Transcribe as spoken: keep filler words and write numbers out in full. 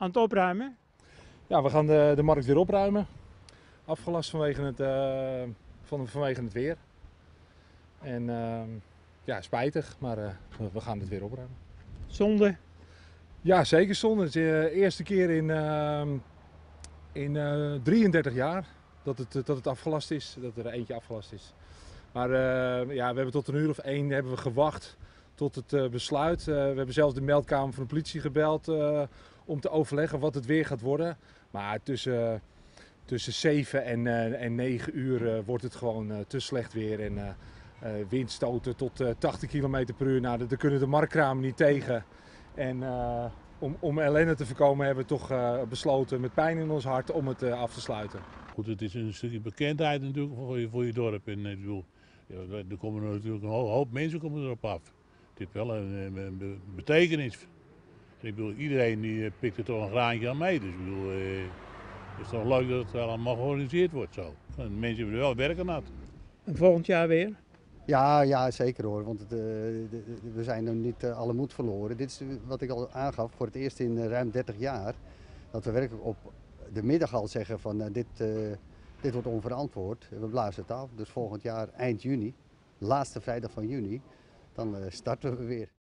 aan het opruimen? Ja, we gaan de, de markt weer opruimen. Afgelast vanwege het, uh, van, vanwege het weer. En uh, ja, spijtig, maar uh, we, we gaan het weer opruimen. Zonde? Ja, zeker zonde. Het is de eerste keer in, uh, in uh, drieëndertig jaar dat het, dat het afgelast is, dat er eentje afgelast is. Maar uh, ja, we hebben tot een uur of één hebben we gewacht tot het uh, besluit. Uh, we hebben zelfs de meldkamer van de politie gebeld uh, om te overleggen wat het weer gaat worden. Maar tussen, tussen zeven en, uh, en negen uur uh, wordt het gewoon uh, te slecht weer. En uh, uh, windstoten tot uh, tachtig kilometer per uur. Nou, daar kunnen de marktkramen niet tegen. En uh, om, om ellende te voorkomen hebben we toch uh, besloten met pijn in ons hart om het uh, af te sluiten. Goed, het is een stukje bekendheid natuurlijk voor je, voor je dorp. En, ik bedoel, ja, er komen natuurlijk een hoop mensen komen erop af. Het heeft wel een, een betekenis. En ik bedoel, iedereen die pikt er toch een graantje aan mee. Dus ik bedoel, eh, het is toch leuk dat het allemaal georganiseerd wordt zo. En mensen hebben er wel werken aan. En volgend jaar weer? Ja, ja, zeker hoor, want het, uh, de, de, we zijn nog niet uh, alle moed verloren. Dit is wat ik al aangaf, voor het eerst in uh, ruim dertig jaar, dat we werkelijk op de middag al zeggen van uh, dit, uh, dit wordt onverantwoord. We blazen het af, dus volgend jaar eind juni, laatste vrijdag van juni, dan uh, starten we weer.